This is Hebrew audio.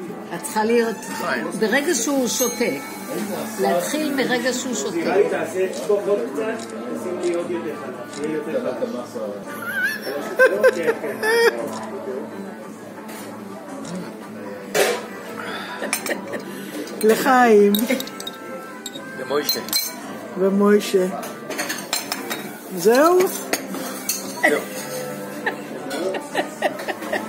את צריכה להיות, ברגע שהוא שותק, להתחיל מרגע שהוא שותק. נראה לי תעשה תשפוך עוד קצת, תשים לי עוד יותר חלק, שיהיה יותר חלק. כן, כן. לחיים. ומוישה. ומוישה. זהו? זהו.